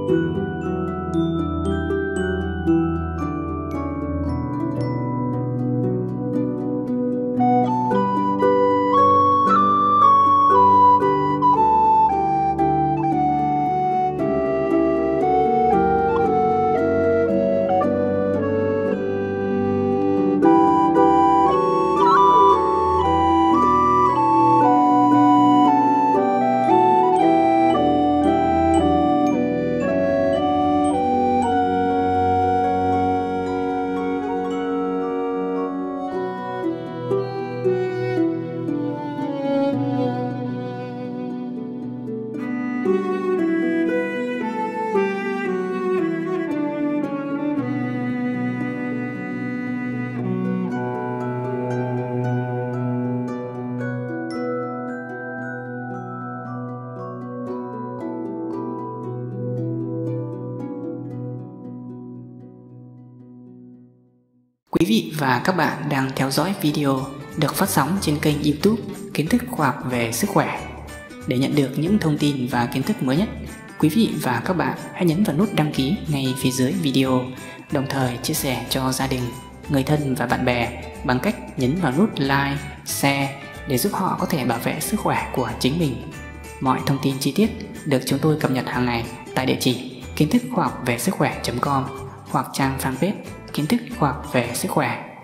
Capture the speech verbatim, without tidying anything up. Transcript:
Quý vị và các bạn đang theo dõi video được phát sóng trên kênh YouTube Kiến thức khoa học về sức khỏe. Để nhận được những thông tin và kiến thức mới nhất, quý vị và các bạn hãy nhấn vào nút đăng ký ngay phía dưới video, đồng thời chia sẻ cho gia đình, người thân và bạn bè bằng cách nhấn vào nút like, share để giúp họ có thể bảo vệ sức khỏe của chính mình. Mọi thông tin chi tiết được chúng tôi cập nhật hàng ngày tại địa chỉ kiến thức khoa học về sức khỏe chấm com hoặc trang fanpage Kiến thức khoa học về sức khỏe.